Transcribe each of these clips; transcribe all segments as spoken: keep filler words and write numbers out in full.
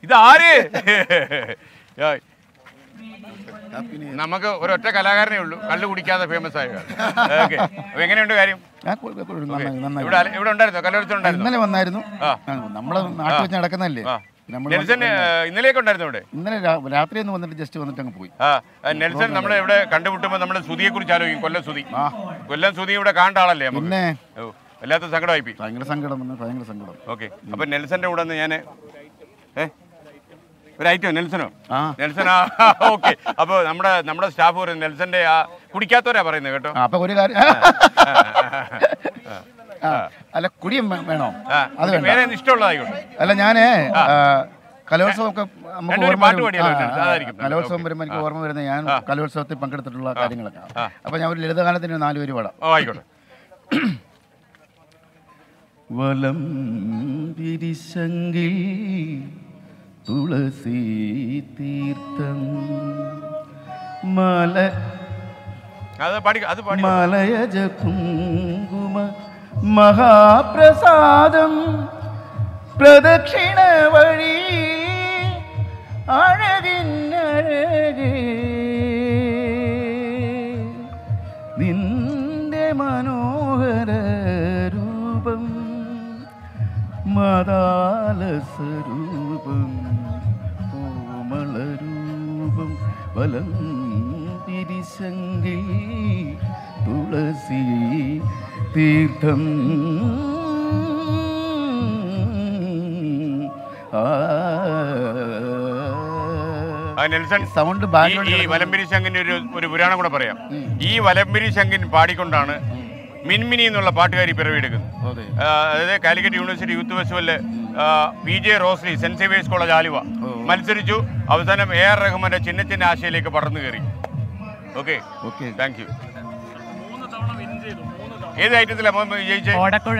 ഇതാര്? നമുക്ക് ഒരൊറ്റ കലാകാരനേ ഉള്ളൂ കള്ളു കുടിക്കാതെ ഫേമസ് ആയ. ഓക്കെ, അപ്പൊ എങ്ങനെയുണ്ട് കാര്യം? ഇവിടെ ഇവിടെ ഉണ്ടായിരുന്നോ? കലോത്സവം ഉണ്ടായിരുന്നു? ഇന്നലെ വന്നായിരുന്നു. നമ്മളെ നാട്ടിൽ വെച്ച് നടക്കുന്നല്ലേ. നെൽസൺ ഇന്നലെയൊക്കെ ഉണ്ടായിരുന്നു ഇവിടെ? ഇന്നലെ രാത്രി ഒന്ന് വന്നിട്ട് ജസ്റ്റ് വന്നിട്ട് അങ്ങ് പോയി. ആ നെൽസൺ നമ്മളെ ഇവിടെ കണ്ടുമുട്ടുമ്പോൾ നമ്മൾ സുധിയെ കുറിച്ച് ആലോചിക്കും. കൊല്ലം സുധി. കൊല്ലം സുധി ഇവിടെ കാണേണ്ട ആളല്ലേ? പിന്നെ വല്ലാത്ത സങ്കടമായി പോയി. ഭയങ്കര സങ്കടം ഭയങ്കര സങ്കടം. ഓക്കെ, അപ്പൊ നെൽസന്റെ കൂടെ ഞാൻ ഏ ഒരു ഐറ്റോ നെൽസനോ? നെൽസൺ. ആ ഓക്കെ. അപ്പൊ നമ്മുടെ നമ്മുടെ സ്റ്റാഫ് പറയും നെൽസന്റെ ആ കുടിക്കാത്തവരാ പറയുന്നത് കേട്ടോ. അപ്പൊ ഒരു കാര്യം അല്ല, കുടിയും വേണോ? അത് വേറെ ഇഷ്ടമുള്ളതായിക്കോട്ടെ. അല്ല, ഞാന് കലോത്സവം ഒക്കെ കലോത്സവം വരുമ്പോൾ എനിക്ക് ഓർമ്മ വരുന്നത് ഞാൻ കലോത്സവത്തിൽ പങ്കെടുത്തിട്ടുള്ള കാര്യങ്ങളൊക്കെ. അപ്പൊ ഞാൻ ഒരു ലളിതഗാനത്തിന് നാല് പേര് പാടാം. ആയിക്കോട്ടെ. വലം വിരിശങ്കിൽ തുളസി തീർത്ഥം മല മലയജ കുങ്കുമ മഹാപ്രസാദം പ്രദക്ഷിണ വഴി അഴകിന്നഴകേ നിന്റെ മനോഹര രൂപം മദാലസരൂപം കോമളരൂപം വലം തിരിശങ്കിൽ തുളസി തീർത്ഥം. സൗണ്ട് ഈ വലംപിരി ശങ്കിന്റെ ഒരു ഒരു പുരാണം കൂടെ പറയാം. ഈ വലംപിരി ശങ്കിൻ പാടിക്കൊണ്ടാണ് മിൻമിനി എന്നുള്ള പാട്ടുകാരി പിറവിയെടുക്കുന്നത്. അതായത് കാലിക്കറ്റ് യൂണിവേഴ്സിറ്റി യൂത്ത് ഫെസ്റ്റിവലില് പി ജെ റോസ്ലി സെന്റ് സേവിയേഴ്സ് കോളേജ് ആലുവ മത്സരിച്ചു. അവസാനം എ ആർ റഹ്മാന്റെ ചിന്ന ചിന്ന ആശയിലേക്ക് പടർന്നു കയറി. Okay, thank you. ഏത് ഐറ്റത്തിലാണ് വിജയിച്ചത്?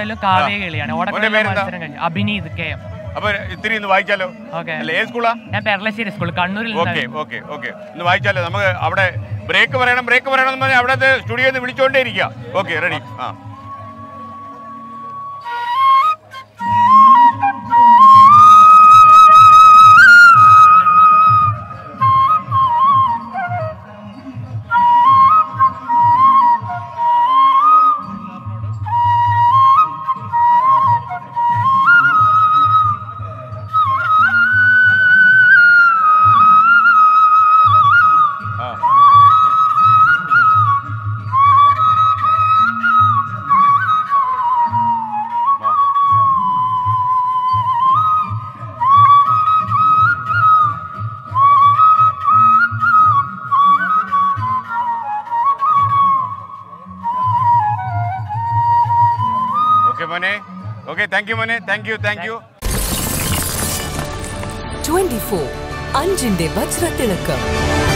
അപ്പൊ ഇത്തിരി ഒന്ന് വായിച്ചാലോ? ഏത് സ്കൂളാ? കണ്ണൂരിൽ. ഓക്കെ ഓക്കെ ഓക്കെ, ഒന്ന് വായിച്ചാലോ? നമുക്ക് അവിടെ ബ്രേക്ക് പറയണം ബ്രേക്ക് പറയണം എന്ന് പറഞ്ഞാൽ അവിടത്തെ സ്റ്റുഡിയോയിൽ നിന്ന് വിളിച്ചോണ്ടേ ഇരിക്കുക. Okay, ready. ആ Okay, thank you, Mane. Thank you, thank you. twenty-four അഞ്ചിന്റെ വജ്രത്തിളക്കം.